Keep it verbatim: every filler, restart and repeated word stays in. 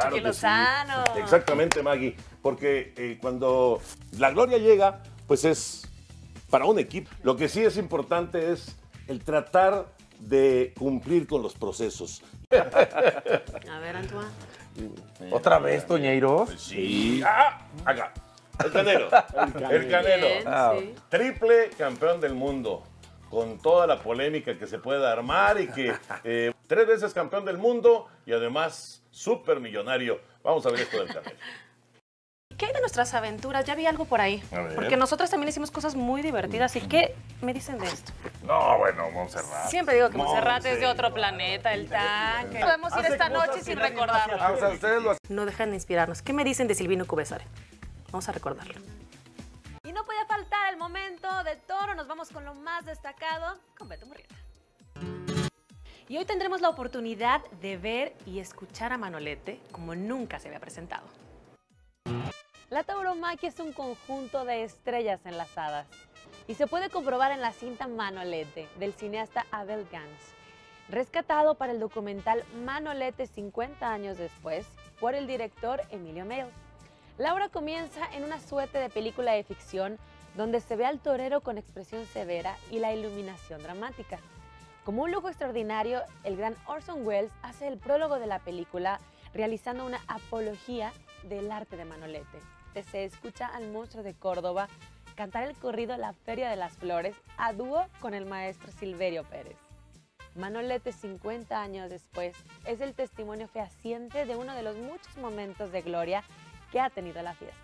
claro Chucky que Lozano. Sí. Exactamente, Maggie. Porque eh, cuando la gloria llega, pues es para un equipo. Lo que sí es importante es el tratar de cumplir con los procesos. A ver, Antoine. ¿Otra vez, Toñeiros? Pues sí. ¡Ah! Acá. El Canelo. El Canelo. Bien, Ah, sí. Triple campeón del mundo. Con toda la polémica que se pueda armar y que eh, tres veces campeón del mundo y además súper millonario. Vamos a ver esto del Canelo. ¿Qué hay de nuestras aventuras? Ya vi algo por ahí. A ver. Porque nosotras también hicimos cosas muy divertidas. ¿Y qué me dicen de esto? No, bueno, Montserrat. Siempre digo que Monse. Monserrat es de otro planeta, el tanque. Podemos ir esta noche sin recordarlo. Ah, o sea, ustedes lo No dejan de inspirarnos. ¿Qué me dicen de Silvino Cubesare? Vamos a recordarlo. Y no podía faltar el momento de Toro. Nos vamos con lo más destacado con Beto Murrieta. Y hoy tendremos la oportunidad de ver y escuchar a Manolete como nunca se había presentado. La tauromaquia es un conjunto de estrellas enlazadas y se puede comprobar en la cinta Manolete del cineasta Abel Gance, rescatado para el documental Manolete cincuenta años después por el director Emilio Mail. La obra comienza en una suerte de película de ficción donde se ve al torero con expresión severa y la iluminación dramática. Como un lujo extraordinario, el gran Orson Welles hace el prólogo de la película realizando una apología del arte de Manolete. Se escucha al monstruo de Córdoba cantar el corrido La Feria de las Flores a dúo con el maestro Silverio Pérez. Manolete cincuenta años después es el testimonio fehaciente de uno de los muchos momentos de gloria que ha tenido la fiesta.